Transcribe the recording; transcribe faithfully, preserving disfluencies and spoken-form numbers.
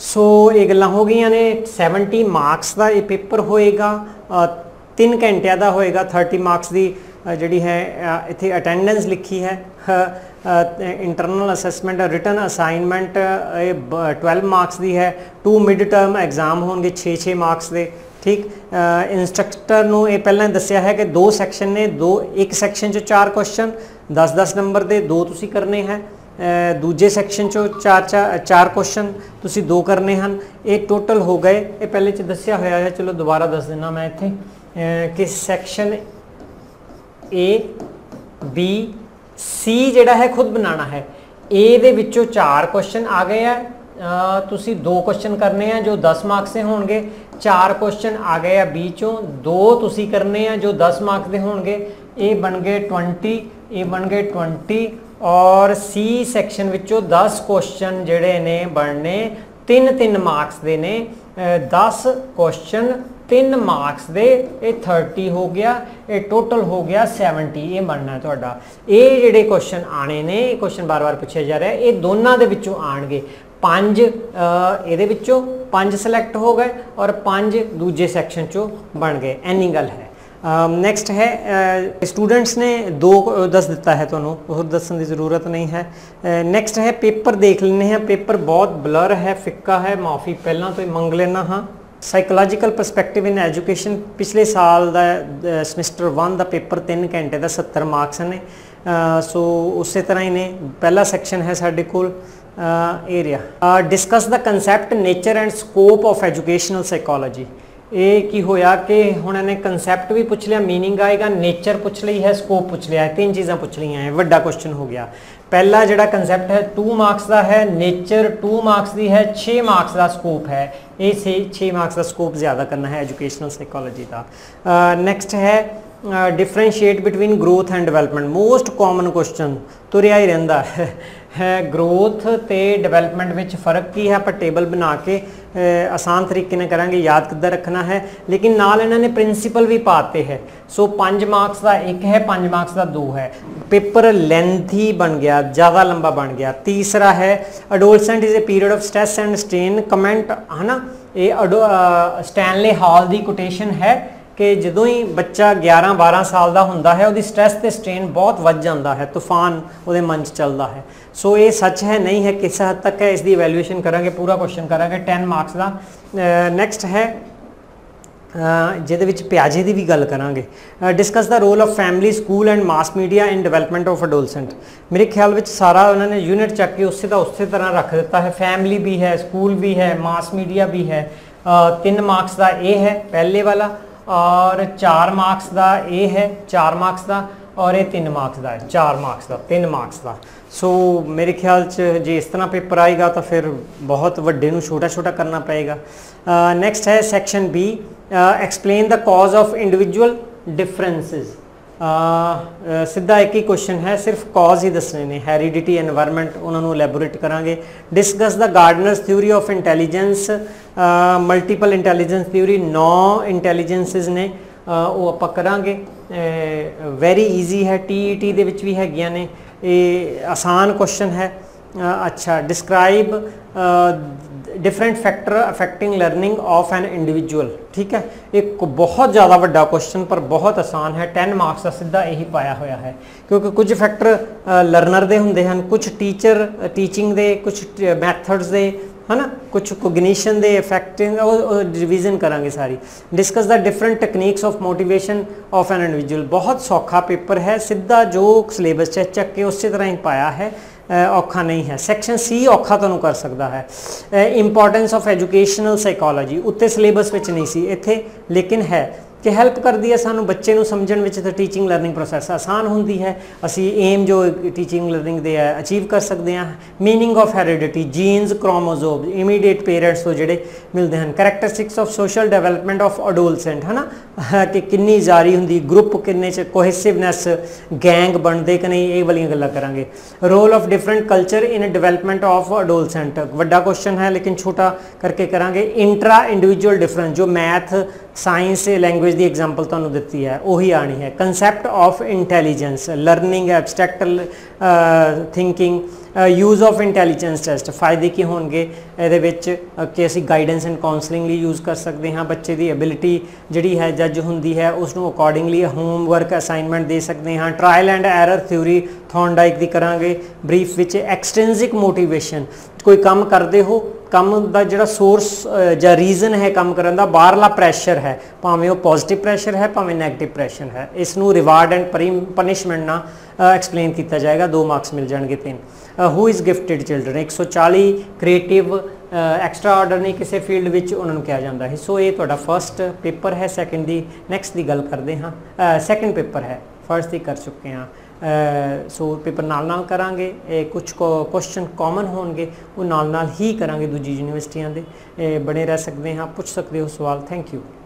सो ये गल्लां हो गई ने सैवनटी मार्क्स का ये पेपर होएगा, तीन घंटिया का होएगा। थर्टी मार्क्स की जी है इतने अटेंडेंस लिखी है। Internal assessment written assignment twelve marks की है। टू मिड टर्म एग्जाम होंगे छे छे मार्क्स के। ठीक, इंस्ट्रक्टर नूं ये पहले दसिया है कि दो सैक्शन ने, दो एक सैक्शन चो चार क्वेश्चन दस दस नंबर के दो तुसी करने हैं, दूजे सैक्शन चो चार चार चार क्वेश्चन तुसी दो करने हैं। ये टोटल हो गए, ये पहले च दसिया होया है, चलो दोबारा दस देना मैं इत्थे कि सैक्शन ए बी सी जिहड़ा है खुद बनाना है। ए दे विचों चार क्वेश्चन आ गए हैं, तुसी दो क्वेश्चन करने हैं जो दस मार्क्स से होंगे। चार क्वेश्चन आ गए हैं बी चों, दो तुसी करने हैं जो दस मार्क्स के होंगे। ए बन गए ट्वेंटी, ए बन गए ट्वेंटी और सी सैक्शन विचों दस क्वेश्चन जिहड़े ने बनने तीन तीन मार्क्स दे ने। दस क्वेश्चन तीन मार्क्स दे, ये थर्टी हो गया, ये टोटल हो गया सैवनटी। ये बनना तुहाडा। ये जिहड़े क्वेश्चन आने ने, क्वेश्चन बार बार पूछा जा रहा है, ये दोनों दे विचों आणगे। पांच ये विचों पांच सिलेक्ट हो गए और पांच दूजे सैक्शन चो बन गए। इन्नी गल है। नैक्सट uh, है स्टूडेंट्स uh, ने दो दस दिता है, तो और दसन की ज़रूरत नहीं है। नैक्सट uh, है पेपर देख लेने हैं। पेपर बहुत ब्लर है, फिक्का है, माफ़ी पहला तो मंग लेना। हाँ, साइकोलॉजिकल परस्पैक्टिव इन एजुकेशन पिछले साल का समैस्टर वन का पेपर तीन घंटे का सत्तर मार्क्स ने। सो उस तरह ही ने पहला सैक्शन है साढ़े कोल area discuss the concept nature and scope of educational psychology. ये की होया कि हुण इन्हें कंसैप्ट भी पूछ लिया, मीनिंग आएगा, नेचर पूछ ली है, स्कोप पूछ लिया है, तीन चीज़ां पूछ लिया है। वड्डा क्वेश्चन हो गया। पहला जिहड़ा कंसैप्ट है टू मार्क्स का है, नेचर टू मार्क्स की है, छे मार्क्स का स्कोप है। ये छे छे मार्क्स का स्कोप ज़्यादा करना है एजुकेशनल साइकोलॉजी का। नैक्सट है differentiate between growth and development. Most common question तुरिया ही रहिंदा है, है ग्रोथ ते डिवेलपमेंट में फर्क की है। आप टेबल बना के आसान तरीके ने करांगे, याद किद्दां रखना है, लेकिन नाल इन्होंने प्रिंसीपल भी पाते हैं। सो पाँच मार्क्स का एक है, पाँच मार्क्स का दो है। पेपर लेंथी बन गया, ज़्यादा लंबा बन गया। तीसरा है adolescent is a period of stress and strain. Comment है ना, ये अडो स्टैनले हॉल की कोटेशन है कि जदों ही बच्चा ग्यारह बारह साल का होंदा है, वो स्ट्रेस ते स्ट्रेन बहुत वध जाता है, तूफान वो मन च चलता है। सो ये सच है नहीं है, किस हद तक है, इसकी इवैल्यूएशन करांगे, पूरा क्वेश्चन करांगे टेन मार्क्स का। नैक्सट है जिहदे विच प्याजे की भी गल करांगे। Discuss the role of family, school and mass media in development of adolescent. मेरे ख्याल में सारा उन्होंने यूनिट चक के उससे का उस तरह रख दिता है। फैमिली भी है, स्कूल भी है, मास मीडिया भी है। तीन मार्क्स का ये है पहले वाला, और चार मार्क्स का ये है चार मार्क्स का, और ये तीन मार्क्स का है चार मार्क्स का, तीन मार्क्स का। सो मेरे ख्याल च जे इस तरह पेपर आएगा तो फिर बहुत वड्डे नूं छोटा छोटा करना पड़ेगा। नैक्सट है section B, explain the cause of individual differences. सीधा एक ही क्वेश्चन है, सिर्फ कॉज ही दसने ने, हेरिडिटी, एनवायरनमेंट, उन्होंने एलैबोरेट करांगे। Discuss the Gardner's theory of intelligence, multiple intelligence theory, नौ इंटैलीजेंसिस ने वो आपां करांगे। वेरी ईजी है, टी ई टी दे विच भी हैगियां ने, ये आसान क्वेश्चन है। अच्छा, describe different factor affecting learning of an individual. ठीक है, एक बहुत ज़्यादा वड्डा क्वेश्चन पर बहुत आसान है। टेन मार्क्स का सीधा यही पाया होया है, क्योंकि कुछ फैक्टर लर्नर दे हुंदे हैं, कुछ टीचर टीचिंग दे, कुछ मैथड्स दे, है ना, कुछ कोग्निशन दे, इफेक्टिंग रिवीजन करांगे सारी। Discuss the different techniques of motivation of an individual. बहुत सौखा पेपर है, सीधा जो सिलेबस चेक चक के उस तरह ही पाया है, औखा नहीं है। सैक्शन सी औखा तुहानूं कर सकता है। इंपॉर्टेंस ऑफ एजुकेशनल साइकोलॉजी उत्ते सिलेबस में नहीं सी इत्थे, लेकिन है कि हैल्प करती है सानू बच्चे नूं समझण विच, तो टीचिंग लर्निंग प्रोसैस आसान होंदी है। असी एम जो टीचिंग लर्निंग दे है अचीव कर सकते हैं। Meaning of heredity, genes, chromosome, immediate parents तो जिहड़े मिलते हैं। Characteristics of social development of adolescent, है ना, कि किन्नी जारी होंदी, ग्रुप किन्ने च कोहेसिवनैस, गैंग बनते कि नहीं, ये वाली गल्लां करांगे। Role of different culture in development of adolescent, वड्डा क्वेश्चन है लेकिन छोटा करके करांगे। इंट्रा इंडिविजुअल डिफरेंस, जो मैथ ਸਾਇੰਸ ਲੈਂਗੁਏਜ ਦੀ ਐਗਜ਼ਾਮਪਲ ਤੁਹਾਨੂੰ ਦਿੱਤੀ ਹੈ ਉਹੀ ਆਣੀ ਹੈ। Concept of intelligence, learning, abstract thinking, use of intelligence test. ਫਾਇਦੇ ਕੀ ਹੋਣਗੇ ਇਹਦੇ ਵਿੱਚ ਕਿ ਅਸੀਂ ਗਾਈਡੈਂਸ ਐਂਡ ਕਾਉਂਸਲਿੰਗ ਲਈ ਯੂਜ਼ ਕਰ ਸਕਦੇ ਹਾਂ। ਬੱਚੇ ਦੀ ਐਬਿਲਿਟੀ ਜਿਹੜੀ ਹੈ ਜੱਜ ਹੁੰਦੀ ਹੈ ਉਸ ਨੂੰ ਅਕੋਰਡਿੰਗਲੀ ਹੋਮਵਰਕ ਅਸਾਈਨਮੈਂਟ ਦੇ ਸਕਦੇ ਹਾਂ। Trial and error theory Thorndike ਦੀ ਕਰਾਂਗੇ ਬਰੀਫ ਵਿੱਚ। ਐਕਸਟ੍ਰਿੰਸਿਕ ਮੋਟੀਵੇਸ਼ਨ, ਕੋਈ ਕੰਮ ਕਰਦੇ ਹੋ, ਕੰਮ ਦਾ ਜਿਹੜਾ ਸੋਰਸ ਜਾਂ ਰੀਜ਼ਨ ਹੈ ਕੰਮ ਕਰਨ ਦਾ ਬਾਹਰਲਾ ਪ੍ਰੈਸ਼ਰ ਹੈ, ਭਾਵੇਂ ਉਹ ਪੋਜ਼ਿਟਿਵ ਪ੍ਰੈਸ਼ਰ ਹੈ ਭਾਵੇਂ ਨੈਗੇਟਿਵ ਪ੍ਰੈਸ਼ਰ ਹੈ, ਇਸ ਨੂੰ ਰਿਵਾਰਡ ਐਂਡ ਪਨਿਸ਼ਮੈਂਟ ਨਾਲ ਐਕਸਪਲੇਨ ਕੀਤਾ ਜਾਏਗਾ, ਦੋ ਮਾਰਕਸ ਮਿਲ ਜਾਣਗੇ ਤਿੰਨ। ਹੂ ਇਜ਼ ਗਿਫਟਿਡ ਚਿਲਡਰਨ, ਇੱਕ ਸੌ ਚਾਲੀ ਕ੍ਰੀਏਟਿਵ ਐਕਸਟਰਾ ਆਰਡਨਰੀ ਕਿਸੇ ਫੀਲਡ ਵਿੱਚ ਉਹਨਾਂ ਨੂੰ ਕਿਹਾ ਜਾਂਦਾ ਹੈ। ਸੋ ਇਹ ਤੁਹਾਡਾ ਫਸਟ ਪੇਪਰ ਹੈ। ਸੈਕਿੰਡ ਦੀ ਨੈਕਸਟ ਦੀ ਗੱਲ ਕਰਦੇ ਹਾਂ। ਸੈਕਿੰਡ ਪੇਪਰ ਹੈ, ਫਸਟ ਦੀ ਕਰ ਚੁੱਕੇ ਹਾਂ। ਸੋ ਪੇਪਰ ਨਾਲ ਨਾਲ ਕਰਾਂਗੇ। ਇਹ ਕੁਝ ਕੁਐਸਚਨ ਕਾਮਨ ਹੋਣਗੇ ਉਹ ਨਾਲ ਨਾਲ ਹੀ ਕਰਾਂਗੇ ਦੂਜੀ ਯੂਨੀਵਰਸਿਟੀਆਂ ਦੇ। ਬਣੇ ਰਹਿ ਸਕਦੇ ਹਾਂ, ਪੁੱਛ ਸਕਦੇ ਹੋ ਸਵਾਲ। Thank you.